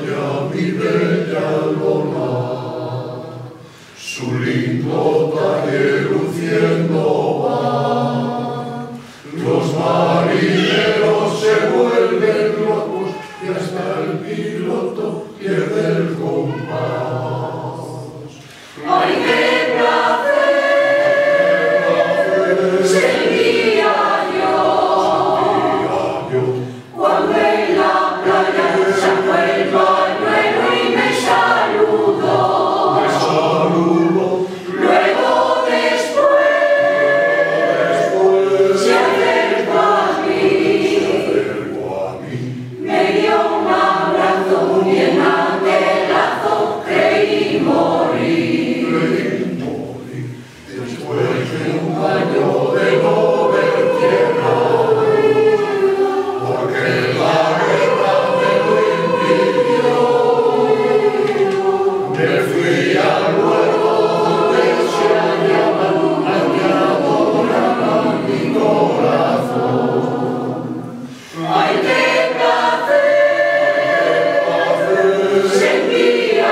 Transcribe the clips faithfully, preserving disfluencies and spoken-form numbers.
ya mi bella lona, su lindo talle luciendo va. Los marineros se vuelven locos y hasta el piloto pierde el compás. ¡Ay, qué placer! Sentía yo cuando en la playa sacó el pañuelo y me saludó. Me saludo. Luego después, después se acercó a mí, se acercó a mí. me dio un abrazo y en aquel lazo creí morir. Creí morir después de un año de no ver tierra, porque la guerra me lo impidió. Me fui al puerto donde se hallaban a mi adorada mi corazón. ¡Ay, qué placer! Sentía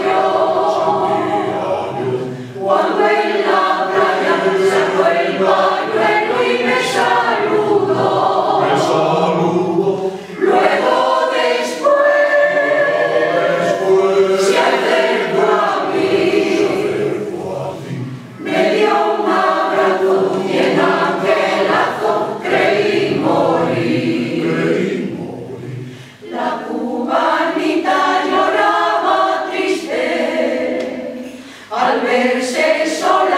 yo cuando en la playa sacó el pañuelo y me saludó. Me saludo. Luego después, Después se acercó a mí, se acercó a mí. me dio un abrazo y en aquel lazo creí morir. Creí morir. La cubanita lloraba triste al verse sola